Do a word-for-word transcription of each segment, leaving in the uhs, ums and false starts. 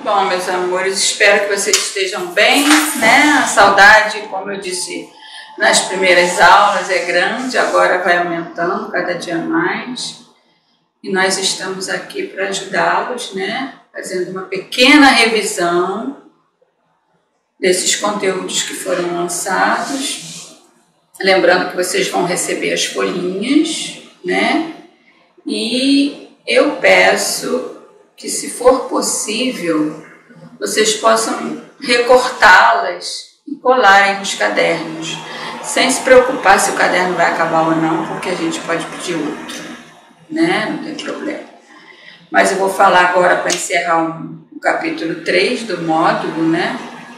Bom, meus amores, espero que vocês estejam bem, né? A saudade, como eu disse nas primeiras aulas, é grande, agora vai aumentando cada dia mais. E nós estamos aqui para ajudá-los, né? Fazendo uma pequena revisão desses conteúdos que foram lançados. Lembrando que vocês vão receber as folhinhas, né? E eu peço que, se for possível, vocês possam recortá-las e colarem nos cadernos, sem se preocupar se o caderno vai acabar ou não, porque a gente pode pedir outro, né? Não tem problema. Mas eu vou falar agora, para encerrar um, o capítulo três do módulo, né?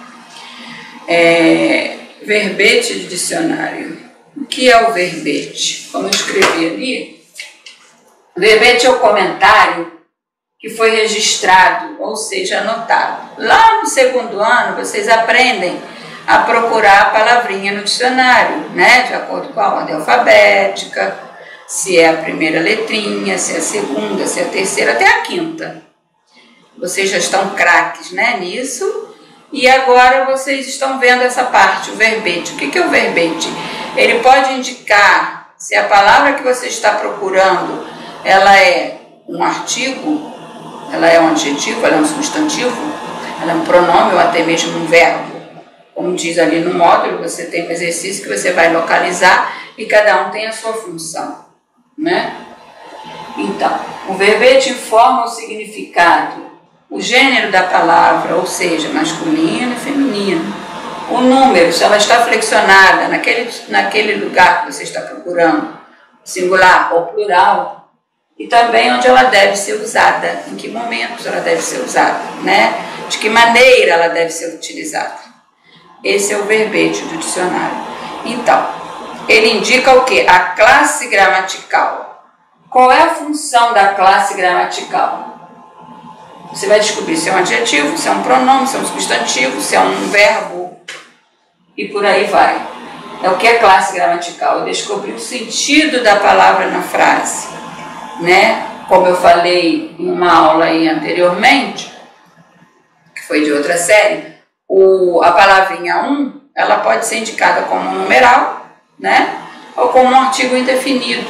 É, verbete de dicionário. O que é o verbete? Como eu escrevi ali, o verbete é o comentário que foi registrado, ou seja, anotado. Lá no segundo ano, vocês aprendem a procurar a palavrinha no dicionário, né? De acordo com a ordem alfabética, se é a primeira letrinha, se é a segunda, se é a terceira, até a quinta. Vocês já estão craques, né, nisso. E agora vocês estão vendo essa parte, o verbete. O que é o verbete? Ele pode indicar se a palavra que você está procurando, ela é um artigo, ela é um adjetivo, ela é um substantivo, ela é um pronome ou até mesmo um verbo. Como diz ali no módulo, você tem um exercício que você vai localizar e cada um tem a sua função, né? Então, o verbete informa o significado, o gênero da palavra, ou seja, masculino e feminino. O número, se ela está flexionada naquele, naquele lugar que você está procurando, singular ou plural. E também onde ela deve ser usada, em que momentos ela deve ser usada, né? De que maneira ela deve ser utilizada. Esse é o verbete do dicionário. Então, ele indica o quê? A classe gramatical. Qual é a função da classe gramatical? Você vai descobrir se é um adjetivo, se é um pronome, se é um substantivo, se é um verbo e por aí vai. É o que é classe gramatical? Eu descobri o sentido da palavra na frase, né? Como eu falei em uma aula aí anteriormente, que foi de outra série, o, a palavrinha um, ela pode ser indicada como um numeral, né? Ou como um artigo indefinido.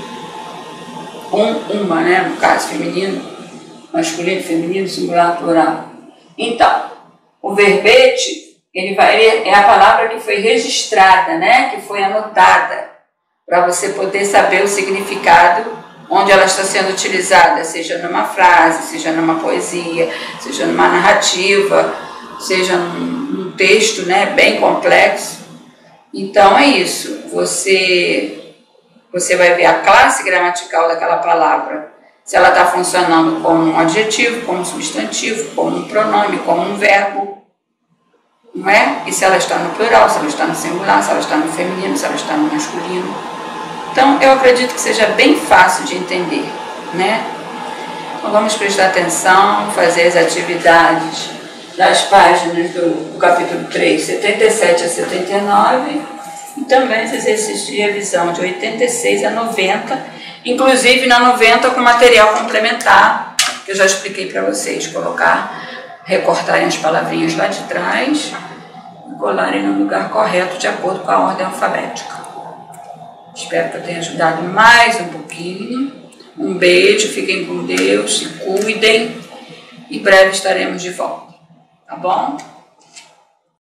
Um, uma, né? No caso, feminino, masculino, feminino, singular, plural. Então, o verbete, ele vai, ele é a palavra que foi registrada, né? Que foi anotada, para você poder saber o significado onde ela está sendo utilizada, seja numa frase, seja numa poesia, seja numa narrativa, seja num, num texto, né, bem complexo. Então é isso, você, você vai ver a classe gramatical daquela palavra, se ela está funcionando como um adjetivo, como um substantivo, como um pronome, como um verbo, não é? E se ela está no plural, se ela está no singular, se ela está no feminino, se ela está no masculino. Então, eu acredito que seja bem fácil de entender, né? Então, vamos prestar atenção, fazer as atividades das páginas do, do capítulo três, setenta e sete a setenta e nove, e também os exercícios de revisão de oitenta e seis a noventa, inclusive na noventa com material complementar, que eu já expliquei para vocês, colocar, recortarem as palavrinhas lá de trás e colarem no lugar correto, de acordo com a ordem alfabética. Espero que eu tenha ajudado mais um pouquinho. Um beijo, fiquem com Deus, se cuidem e breve estaremos de volta, tá bom?